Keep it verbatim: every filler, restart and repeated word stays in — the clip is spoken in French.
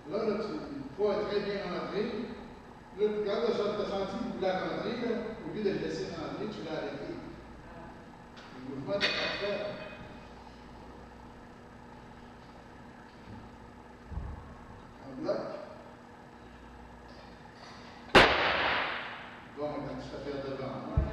Là, là tu, le poids est très bien rentré. Là, quand tu as senti que tu voulais rentrer, là, au lieu de le laisser rentrer, tu l'as arrêté. Le mouvement est parfait. En bloc. Bon, quand tu te fais devant.